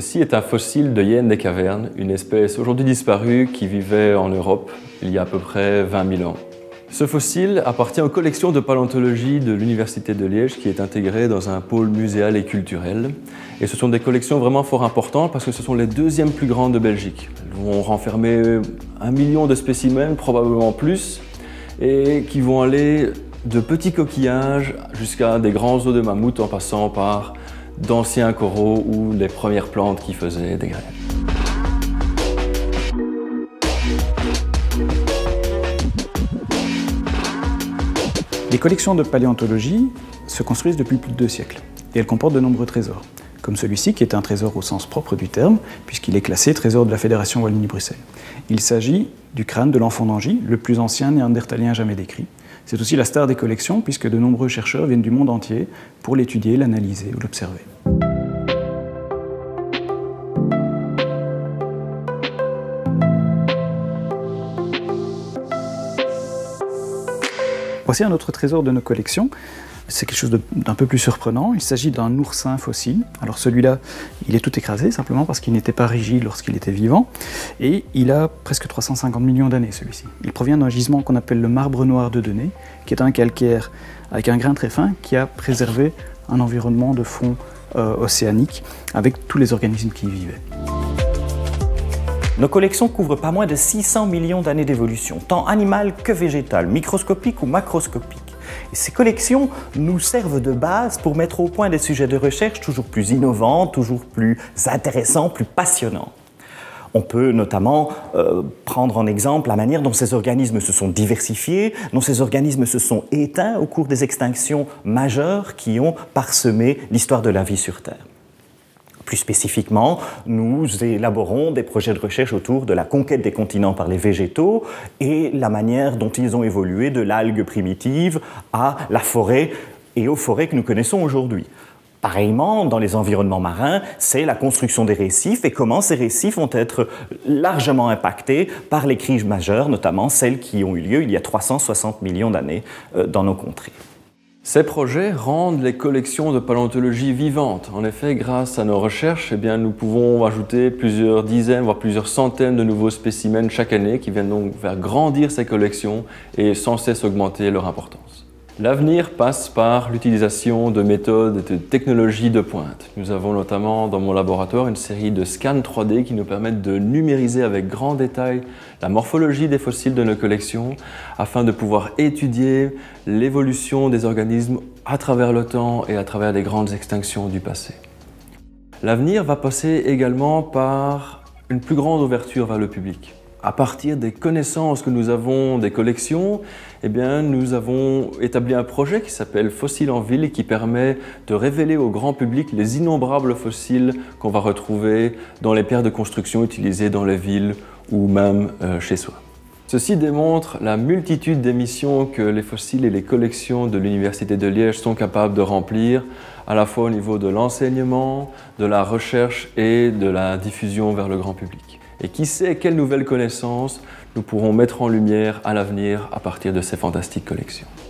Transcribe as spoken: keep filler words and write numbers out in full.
Ceci est un fossile de hyène des cavernes, une espèce aujourd'hui disparue qui vivait en Europe il y a à peu près vingt mille ans. Ce fossile appartient aux collections de paléontologie de l'Université de Liège qui est intégrée dans un pôle muséal et culturel. Et ce sont des collections vraiment fort importantes parce que ce sont les deuxièmes plus grandes de Belgique. Elles vont renfermer un million de spécimens, probablement plus, et qui vont aller de petits coquillages jusqu'à des grands os de mammouth en passant par d'anciens coraux ou les premières plantes qui faisaient des graines. Les collections de paléontologie se construisent depuis plus de deux siècles et elles comportent de nombreux trésors, comme celui-ci qui est un trésor au sens propre du terme, puisqu'il est classé trésor de la Fédération Wallonie-Bruxelles. Il s'agit du crâne de l'enfant d'Angie, le plus ancien néandertalien jamais décrit. C'est aussi la star des collections, puisque de nombreux chercheurs viennent du monde entier pour l'étudier, l'analyser ou l'observer. Voici un autre trésor de nos collections. C'est quelque chose d'un peu plus surprenant. Il s'agit d'un oursin fossile. Alors celui-là, il est tout écrasé, simplement parce qu'il n'était pas rigide lorsqu'il était vivant. Et il a presque trois cent cinquante millions d'années, celui-ci. Il provient d'un gisement qu'on appelle le marbre noir de Denay, qui est un calcaire avec un grain très fin qui a préservé un environnement de fond euh, océanique avec tous les organismes qui y vivaient. Nos collections couvrent pas moins de six cents millions d'années d'évolution, tant animale que végétale, microscopique ou macroscopique. Et ces collections nous servent de base pour mettre au point des sujets de recherche toujours plus innovants, toujours plus intéressants, plus passionnants. On peut notamment euh, prendre en exemple la manière dont ces organismes se sont diversifiés, dont ces organismes se sont éteints au cours des extinctions majeures qui ont parsemé l'histoire de la vie sur Terre. Plus spécifiquement, nous élaborons des projets de recherche autour de la conquête des continents par les végétaux et la manière dont ils ont évolué de l'algue primitive à la forêt et aux forêts que nous connaissons aujourd'hui. Pareillement, dans les environnements marins, c'est la construction des récifs et comment ces récifs vont être largement impactés par les crises majeures, notamment celles qui ont eu lieu il y a trois cent soixante millions d'années dans nos contrées. Ces projets rendent les collections de paléontologie vivantes. En effet, grâce à nos recherches, eh bien, nous pouvons ajouter plusieurs dizaines, voire plusieurs centaines de nouveaux spécimens chaque année qui viennent donc faire grandir ces collections et sans cesse augmenter leur importance. L'avenir passe par l'utilisation de méthodes et de technologies de pointe. Nous avons notamment dans mon laboratoire une série de scans trois D qui nous permettent de numériser avec grand détail la morphologie des fossiles de nos collections afin de pouvoir étudier l'évolution des organismes à travers le temps et à travers les grandes extinctions du passé. L'avenir va passer également par une plus grande ouverture vers le public. À partir des connaissances que nous avons des collections, eh bien, nous avons établi un projet qui s'appelle Fossiles en ville et qui permet de révéler au grand public les innombrables fossiles qu'on va retrouver dans les pierres de construction utilisées dans les villes ou même euh, chez soi. Ceci démontre la multitude des missions que les fossiles et les collections de l'Université de Liège sont capables de remplir, à la fois au niveau de l'enseignement, de la recherche et de la diffusion vers le grand public. Et qui sait quelles nouvelles connaissances nous pourrons mettre en lumière à l'avenir à partir de ces fantastiques collections.